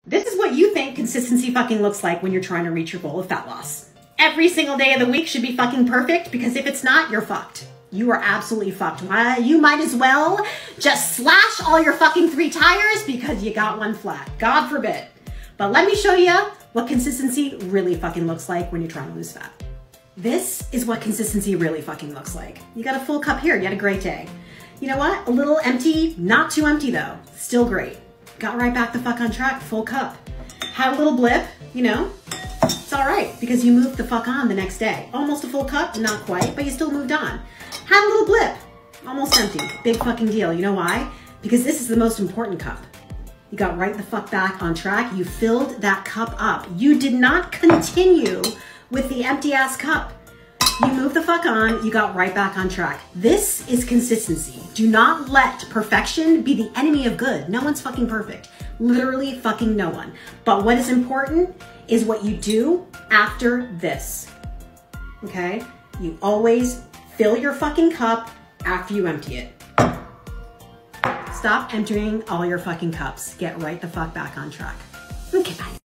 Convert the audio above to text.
This is what you think consistency fucking looks like when you're trying to reach your goal of fat loss. Every single day of the week should be fucking perfect, because if it's not, you're fucked. You are absolutely fucked. You might as well just slash all your fucking 3 tires because you got one flat. God forbid. But let me show you what consistency really fucking looks like when you're trying to lose fat. This is what consistency really fucking looks like. You got a full cup here. You had a great day. You know what? A little empty, not too empty though. Still great. Got right back the fuck on track, full cup. Had a little blip, you know? It's all right, because you moved the fuck on the next day. Almost a full cup, not quite, but you still moved on. Had a little blip, almost empty. Big fucking deal. You know why? Because this is the most important cup. You got right the fuck back on track. You filled that cup up. You did not continue with the empty ass cup. You moved the fuck on, you got right back on track. This is consistency. Do not let perfection be the enemy of good. No one's fucking perfect. Literally fucking no one. But what is important is what you do after this. Okay? You always fill your fucking cup after you empty it. Stop emptying all your fucking cups. Get right the fuck back on track. Okay, bye.